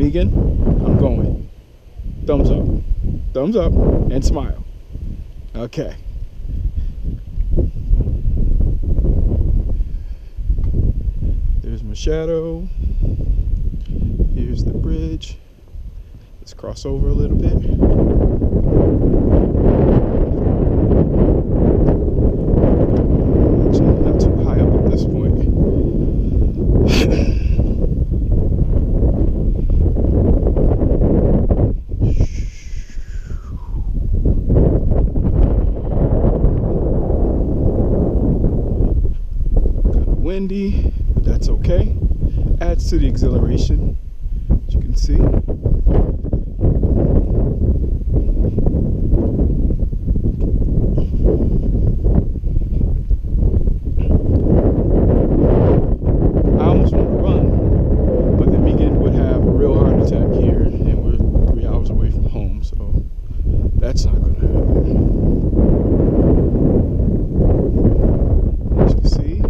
Megan, I'm going. Thumbs up. Thumbs up and smile. Okay. There's my shadow. Here's the bridge. Let's cross over a little bit. Not too high up at this point. Windy, but that's okay. Adds to the exhilaration, as you can see. I almost want to run, but then Megan would have a real heart attack here, and we're 3 hours away from home, so that's not going to happen. As you can see,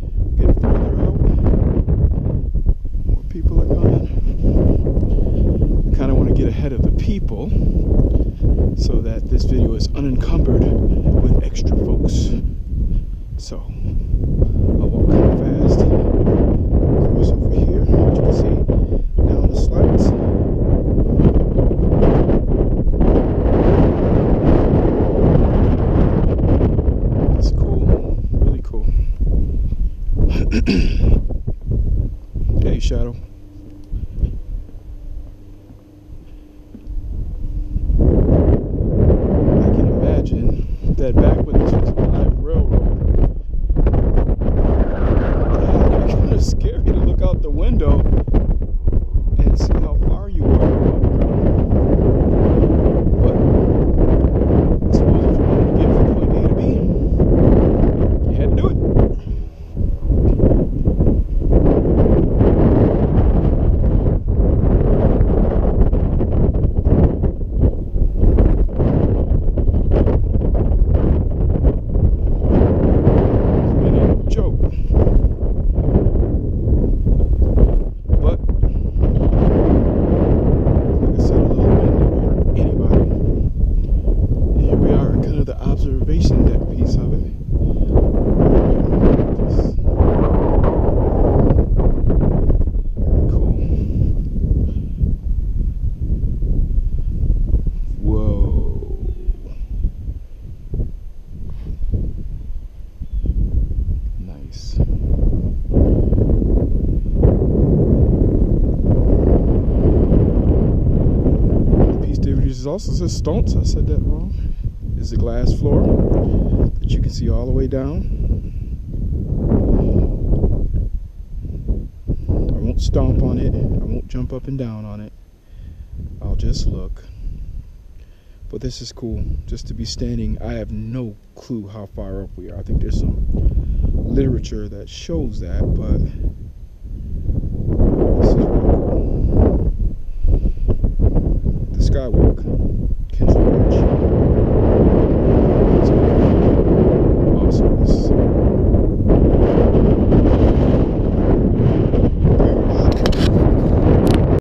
ahead of the people so that this video is unencumbered with extra folks. So I'll walk kind of fast, cross over here, as you can see, down the slides. That's cool, really cool. Hey, Shadow. That back when this was a live railroad, it's kind of scary to look out the window and see how far you are above the ground. But I suppose if you wanted to get from point A to B, you had to do it. Observation deck piece of it. Cool. Whoa. Nice. The piece Davies also says stunts. I said that wrong. Is the glass floor that you can see all the way down. I won't stomp on it. I won't jump up and down on it. I'll just look. But this is cool, just to be standing. I have no clue how far up we are. I think there's some literature that shows that, but